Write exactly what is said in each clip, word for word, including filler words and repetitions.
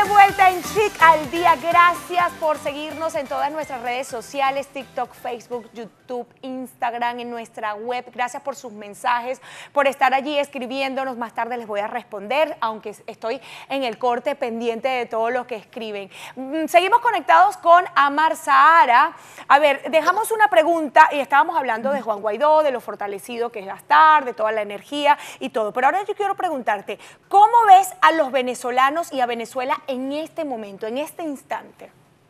vuelta en Chic al Día. Gracias por seguirnos en todas nuestras redes sociales, TikTok, Facebook, YouTube, Instagram, en nuestra web. Gracias por sus mensajes, por estar allí escribiéndonos. Más tarde les voy a responder, aunque estoy en el corte pendiente de todo lo que escriben. Seguimos conectados con Amar Zahara. A ver, dejamos una pregunta y estábamos hablando de Juan Guaidó, de lo fortalecido que es gastar, de toda la energía y todo. Pero ahora yo quiero preguntarte, ¿cómo ves a los venezolanos y a Venezuela en este momento, en este instante?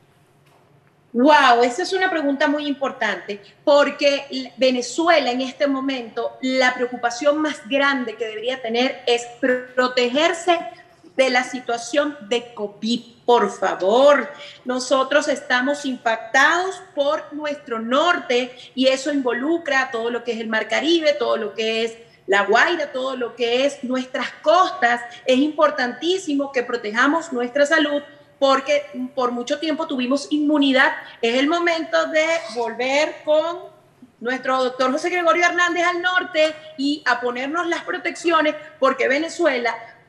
Wow, esa es una pregunta muy importante, porque Venezuela en este momento, la preocupación más grande que debería tener es protegerse de la situación de COVID. Por favor, nosotros estamos impactados por nuestro norte y eso involucra todo lo que es el Mar Caribe, todo lo que es La Guaira, todo lo que es nuestras costas. Es importantísimo que protejamos nuestra salud porque por mucho tiempo tuvimos inmunidad. Es el momento de volver con nuestro doctor José Gregorio Hernández al norte y a ponernos las protecciones, porque Venezuela,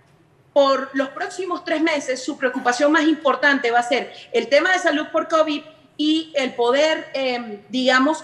por los próximos tres meses, su preocupación más importante va a ser el tema de salud por COVID y el poder, eh, digamos,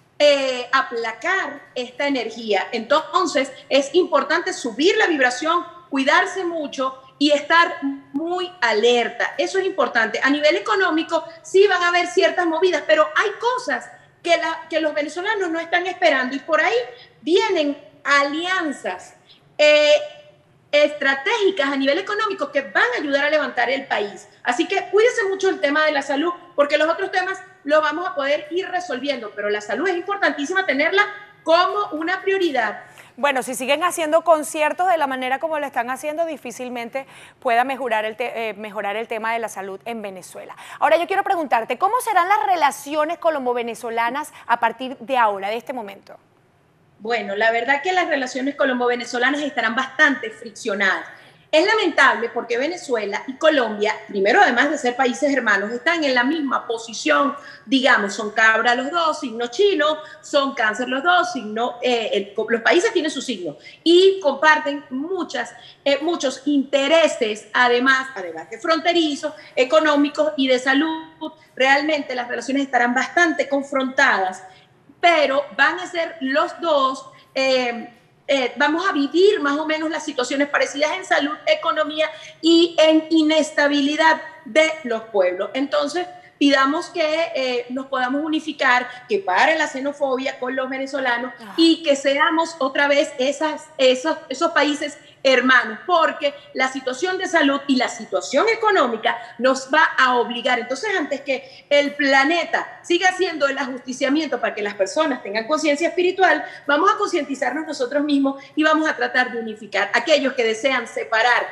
eh, aplacar esta energía. Entonces, es importante subir la vibración, cuidarse mucho y estar muy alerta. Eso es importante. A nivel económico, sí van a haber ciertas movidas, pero hay cosas que, la, que los venezolanos no están esperando y por ahí vienen alianzas eh, estratégicas a nivel económico que van a ayudar a levantar el país. Así que cuídese mucho el tema de la salud, porque los otros temas lo vamos a poder ir resolviendo, pero la salud es importantísima tenerla como una prioridad. Bueno, si siguen haciendo conciertos de la manera como lo están haciendo, difícilmente pueda mejorar el, te, eh, mejorar el tema de la salud en Venezuela. Ahora yo quiero preguntarte, ¿cómo serán las relaciones colombo-venezolanas a partir de ahora, de este momento? Bueno, la verdad que las relaciones colombo-venezolanas estarán bastante friccionadas. Es lamentable porque Venezuela y Colombia, primero además de ser países hermanos, están en la misma posición, digamos, son cabra los dos, signo chino, son cáncer los dos, signo, eh, el, los países tienen su signo y comparten muchas, eh, muchos intereses, además, además de fronterizos, económicos y de salud. Realmente las relaciones estarán bastante confrontadas, pero van a ser los dos, eh, eh, vamos a vivir más o menos las situaciones parecidas en salud, economía y en inestabilidad de los pueblos. Entonces, pidamos que eh, nos podamos unificar, que pare la xenofobia con los venezolanos ah. y que seamos otra vez esas, esos, esos países hermanos, porque la situación de salud y la situación económica nos va a obligar. Entonces, antes que el planeta siga haciendo el ajusticiamiento para que las personas tengan conciencia espiritual, vamos a concientizarnos nosotros mismos y vamos a tratar de unificar. Aquellos que desean separar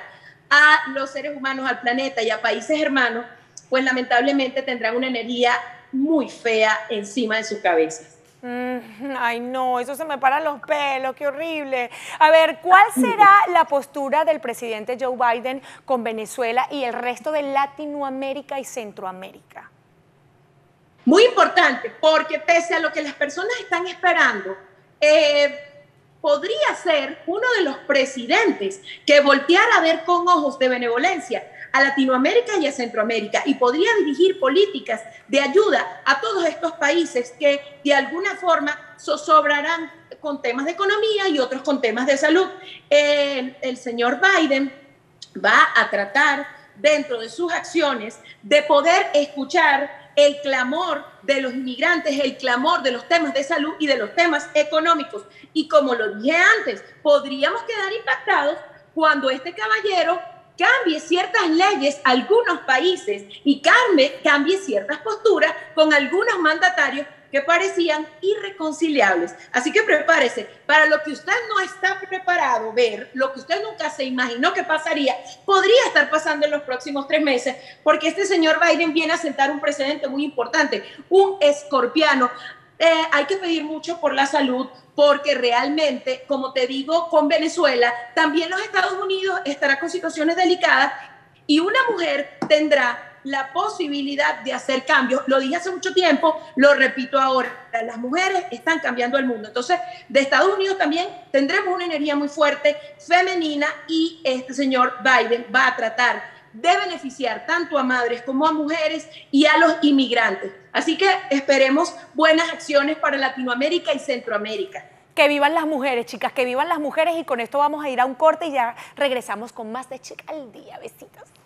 a los seres humanos, al planeta y a países hermanos, pues lamentablemente tendrán una energía muy fea encima de sus cabezas. Mm, ay, no, eso se me paran los pelos, qué horrible. A ver, ¿cuál será la postura del presidente Joe Biden con Venezuela y el resto de Latinoamérica y Centroamérica? Muy importante, porque pese a lo que las personas están esperando, eh, podría ser uno de los presidentes que volteara a ver con ojos de benevolencia a Latinoamérica y a Centroamérica y podría dirigir políticas de ayuda a todos estos países que de alguna forma zozobrarán con temas de economía y otros con temas de salud. Eh, el señor Biden va a tratar dentro de sus acciones de poder escuchar el clamor de los inmigrantes, el clamor de los temas de salud y de los temas económicos. Y como lo dije antes, podríamos quedar impactados cuando este caballero cambie ciertas leyes a algunos países y cambie, cambie ciertas posturas con algunos mandatarios que parecían irreconciliables. Así que prepárese para lo que usted no está preparado ver, lo que usted nunca se imaginó que pasaría, podría estar pasando en los próximos tres meses, porque este señor Biden viene a sentar un precedente muy importante, un escorpiano. Eh, hay que pedir mucho por la salud, porque realmente, como te digo, con Venezuela, también los Estados Unidos estará con situaciones delicadas y una mujer tendrá la posibilidad de hacer cambios. Lo dije hace mucho tiempo, lo repito ahora, las mujeres están cambiando el mundo. Entonces, de Estados Unidos también tendremos una energía muy fuerte, femenina, y este señor Biden va a tratar de beneficiar tanto a madres como a mujeres y a los inmigrantes. Así que esperemos buenas acciones para Latinoamérica y Centroamérica. Que vivan las mujeres, chicas, que vivan las mujeres, y con esto vamos a ir a un corte y ya regresamos con más de Chica al Día. Besitos.